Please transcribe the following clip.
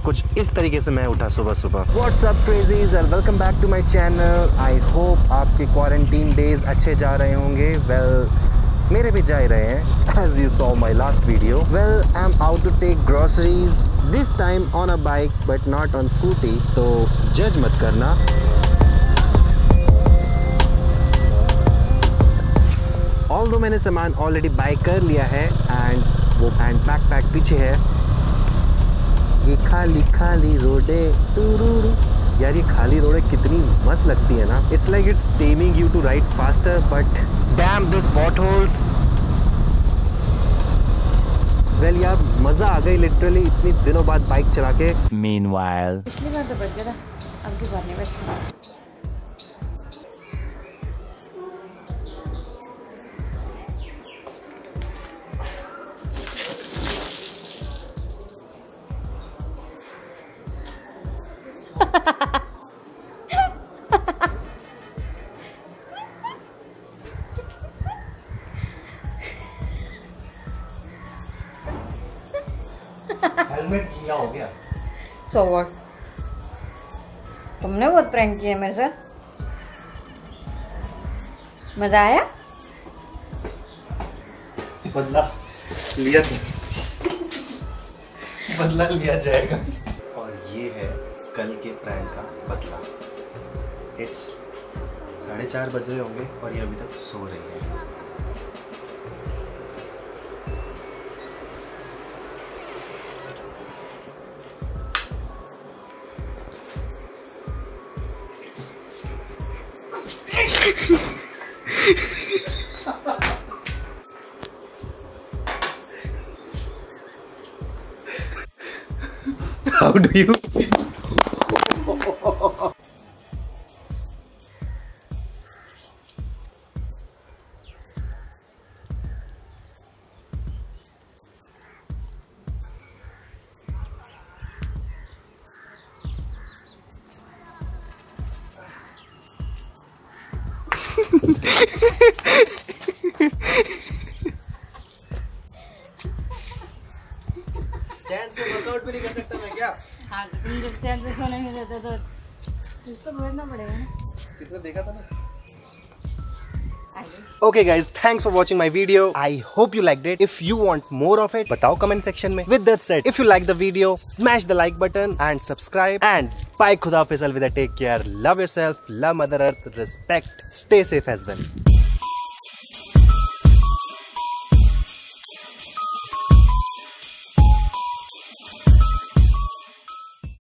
कुछ इस तरीके से मैं उठा सुबह सुबह। What's up crazies and welcome back to my channel. I hope आपके क्वारंटीन डेज अच्छे जा रहे होंगे। वेल मेरे भी जा रहे हैं as you saw my last video. Well I am out to take groceries this time on a bike but not on scooty, तो जज मत करना। ऑल्दो मैंने सामान ऑलरेडी बाय कर लिया है एंड वो बैकपैक पीछे है। ये खाली खाली रोडे तुरुरु, यार ये खाली रोडें कितनी मस्त लगती है ना। It's like it's tempting you to ride faster but damn this potholes. Well यार मजा आ गई लिटरली इतनी दिनों बाद बाइक चला के। मीनवाइल पिछली बार तो बच गया था, अब की बार नहीं बचता। हेलमेट गीला हो गया। So what? तुमने बहुत प्रैंक किया मेरे साथ, मजा आया? बदला लिया बदला लिया जाएगा। और ये है कल के प्रैंक का बदला। इट्स 4:30 बज रहे होंगे और ये अभी तक सो रही है। How do you feel? चैन से वर्कआउट भी नहीं कर सकता मैं क्या? हाँ, तुम जब चैन से सोने में रहते तो कुछ तो बोलना पड़ेगा ना। किसने देखा था ना? Okay guys, thanks for watching my video. I hope you liked it. If you want more of it, बताओ comment section में. With that said, if you like the video, smash the like button and subscribe. And bye, खुदा हाफिज़, अलविदा, take care, love yourself, love Mother Earth, respect, stay safe as well.